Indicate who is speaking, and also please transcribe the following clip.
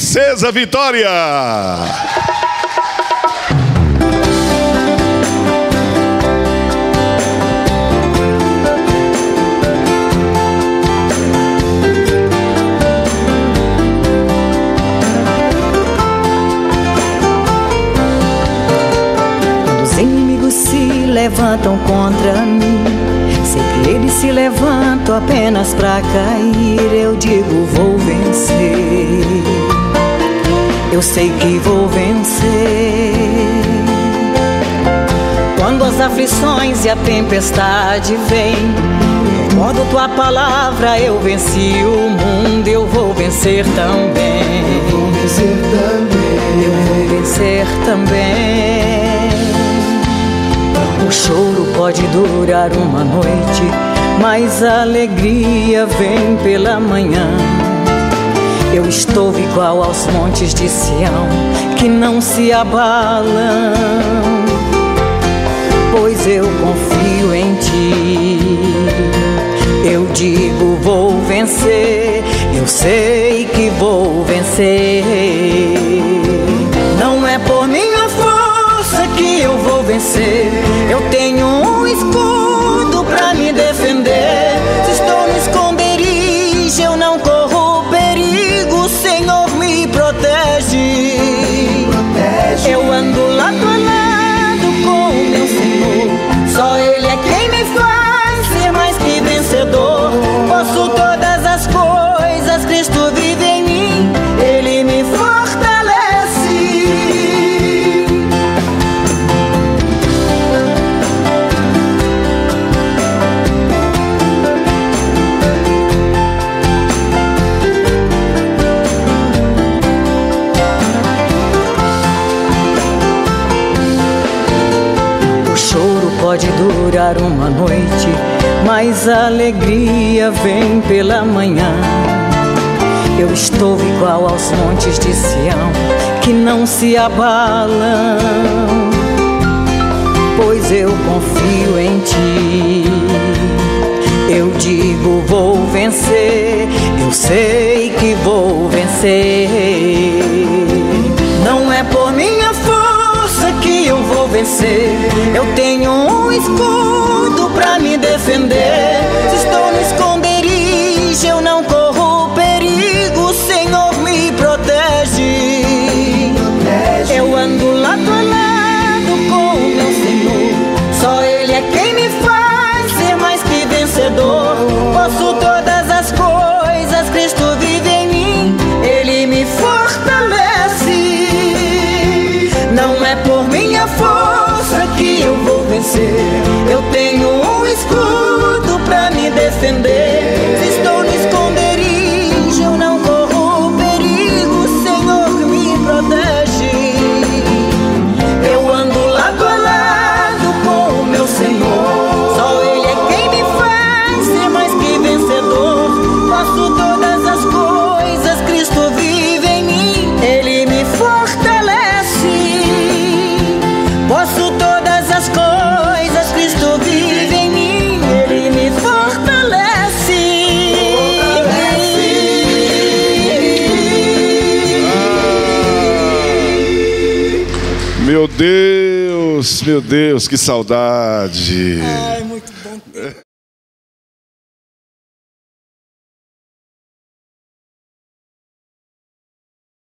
Speaker 1: Princesa Vitória.
Speaker 2: Levantam contra mim, sei que eles se levantam apenas pra cair. Eu digo, vou vencer, eu sei que vou vencer. Quando as aflições e a tempestade vêm, quando tua palavra eu venci o mundo, eu vou vencer também. Eu vou vencer também. Eu vou vencer também. O choro pode durar uma noite, mas a alegria vem pela manhã. Eu estou igual aos montes de Sião, que não se abalam, pois eu confio em ti. Eu digo, vou vencer, eu sei que vou vencer. Não é por minha força que eu vou vencer. Eu tenho um escudo pra me defender. Se estou no esconderijo, eu não corro perigo. O Senhor me protege. Eu ando lado a lado com o meu Senhor. Só Ele é quem me faz ser mais que vencedor. Posso todas as coisas, Cristo vive em mim. Ele me fortalece. Pode durar uma noite, mas a alegria vem pela manhã. Eu estou igual aos montes de Sião, que não se abalam, pois eu confio em ti. Eu digo, vou vencer, eu sei que vou vencer. Não é por minha força que eu vou vencer. Eu tenho um escudo pra me defender. Se estou no esconderijo, eu não corro perigo. O Senhor me protege. Eu ando lado a lado com o meu Senhor. Só Ele é quem me faz ser mais que vencedor. Posso todas as coisas, Cristo vive em mim. Ele me fortalece. Não é por minha força que eu vou vencer. Eu tenho um escudo pra me defender. Se estou no esconderijo, eu não corro perigo. O Senhor me protege. Eu ando lado a lado com o meu Senhor. Só Ele é quem me faz ser mais que vencedor. Posso todas as coisas, Cristo vive em mim. Ele me fortalece. Posso todas as coisas, Cristo vive em mim. Ele me fortalece.
Speaker 1: Meu Deus, que saudade.
Speaker 2: Ai,